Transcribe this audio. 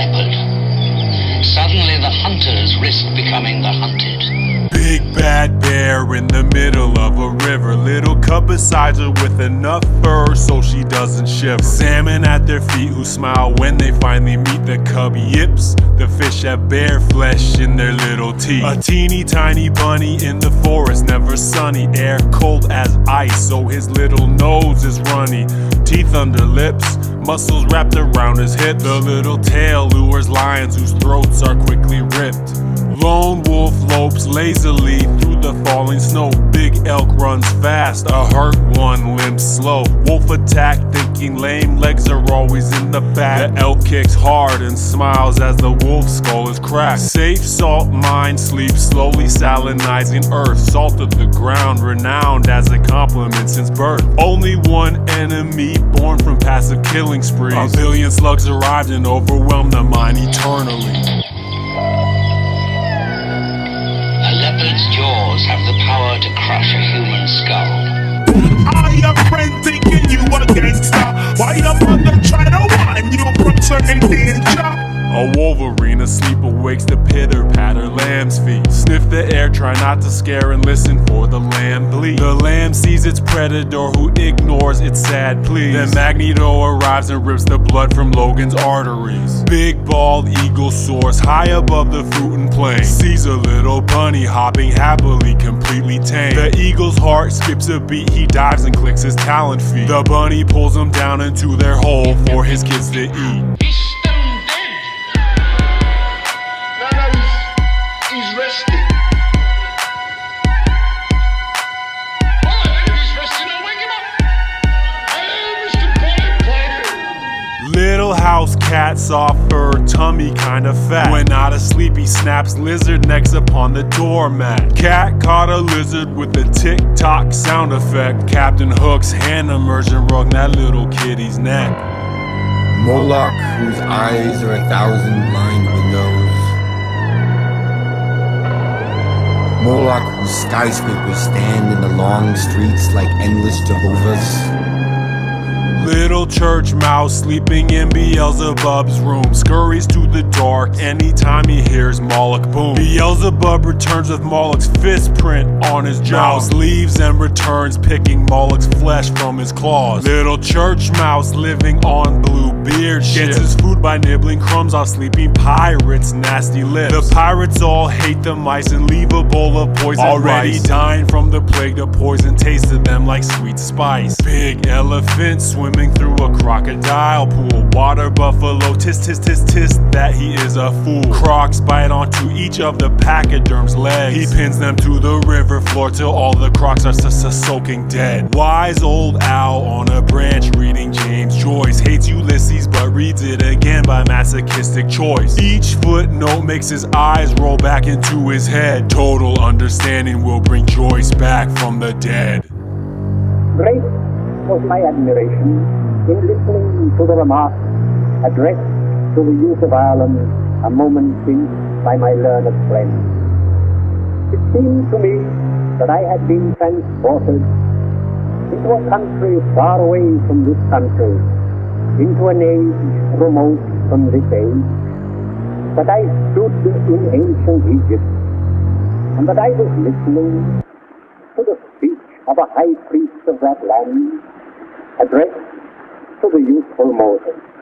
leopard. Suddenly the hunters risk becoming the hunted. Big bad bear in the middle of a river. Little cub beside her with enough fur so she doesn't shiver. Salmon at their feet who smile when they finally meet the cub. Yips, the fish have bare flesh in their little teeth. A teeny tiny bunny in the forest, never sunny. Air cold as ice, so his little nose is runny. Teeth under lips, muscles wrapped around his hips. The little tail lures lions whose throats are quickly ripped. Lone wolf lopes lazily through the falling snow. Big elk runs fast, a hurt one limps slow. Wolf attack, thinking lame legs are always in the back. The elk kicks hard and smiles as the wolf's skull is cracked. Safe salt mine sleeps slowly salinizing earth. Salt of the ground, renowned as a compliment since birth. Only one enemy born from passive killing sprees. A billion slugs arrived and overwhelmed the mine eternally. A leopard's jaws have the power to crush a human skull. I am friend thinking you a gangster. Why your mother try to warn you from certain danger? A Wolverine asleep awakes the pitter-patter lamb's feet. Sniff the air, try not to scare and listen for the lamb bleed. The lamb sees its predator who ignores its sad pleas. Then Magneto arrives and rips the blood from Logan's arteries. Big bald eagle soars high above the fruiting plain. Sees a little bunny hopping happily, completely tame. The eagle's heart skips a beat, he dives and clicks his talent feet. The bunny pulls him down into their hole for his kids to eat. He's resting. Little house cat, soft fur, tummy kinda fat. When not asleep he snaps lizard necks upon the doormat. Cat caught a lizard with a tick-tock sound effect. Captain Hook's hand emerged and wrung that little kitty's neck. Moloch, whose eyes are 1,000 blind windows. Moloch, whose skyscrapers stand in the long streets like endless Jehovah's. Little church mouse sleeping in Beelzebub's room scurries to the dark anytime he hears Moloch boom. Beelzebub returns with Moloch's fist print on his jaw. Mouse leaves and returns picking Moloch's flesh from his claws. Little church mouse living on Bluebeard gets his food by nibbling crumbs off sleeping pirates' nasty lips. The pirates all hate the mice and leave a bowl of poison already rice. Dying from the plague, the poison tasted them like sweet spice. Big elephant swimming through a crocodile pool. Water buffalo tis tis tis tis that he is a fool. Crocs bite onto each of the pachyderm's legs. He pins them to the river floor till all the crocs are soaking dead. Wise old owl on a branch reading James Joyce hates Ulysses but reads it again by masochistic choice. Each footnote makes his eyes roll back into his head. Total understanding will bring Joyce back from the dead. Great was my admiration in listening to the remarks addressed to the youth of Ireland a moment since by my learned friend. It seemed to me that I had been transported into a country far away from this country, into an age remote from this age, that I stood in ancient Egypt, and that I was listening to the speech of a high priest of that land, addressed to the youthful Moses.